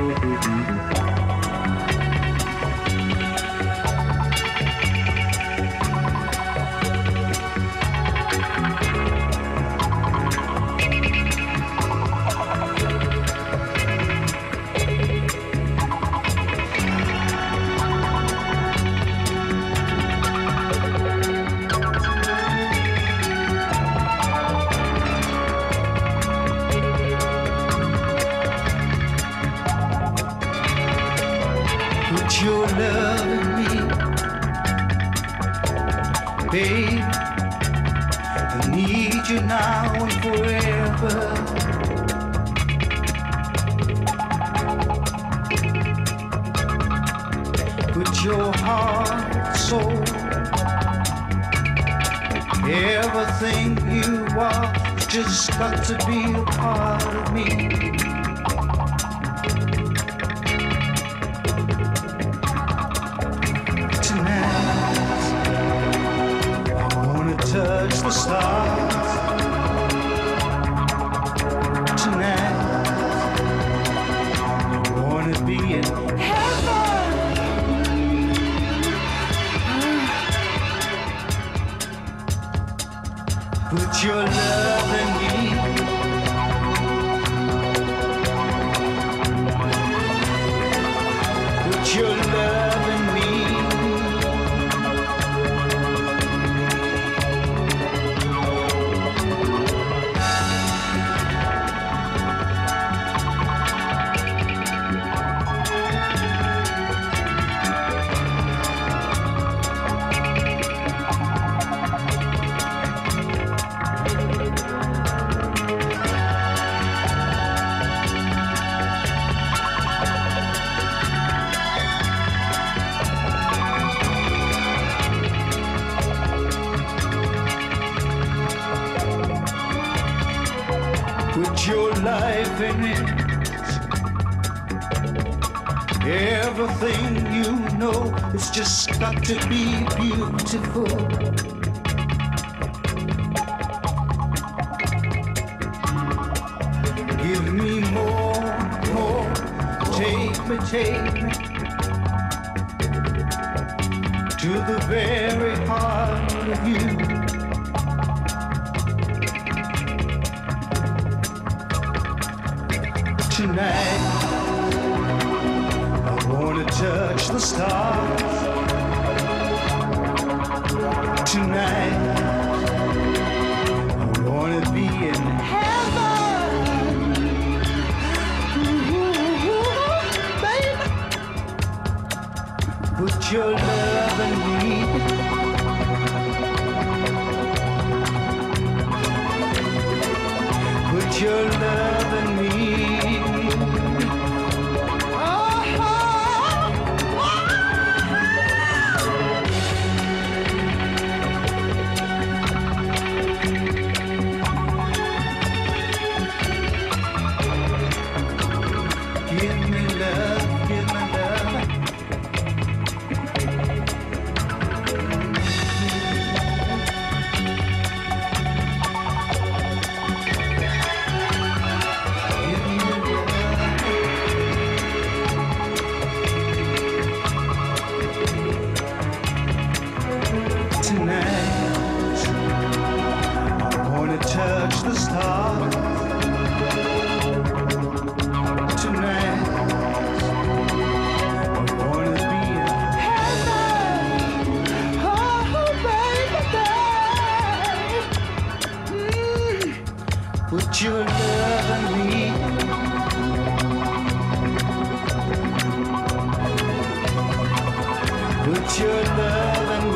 Your love in me, babe. I need you now and forever. Put your heart, soul, everything you are, just got to be a part of me. Touch the stars tonight. I wanna be in heaven. Put your love in me. Put your love in me. Put your life in it. Everything you know, it's just got to be beautiful. Give me more, more. Take me to the very heart of you. Tonight, I wanna touch the stars. Tonight, I wanna be in heaven. Ooh, baby. Put your love in me. Put your love in me. Touch the stars tonight. I wanna be in heaven. Oh, baby, put your love in me. Put your love in me.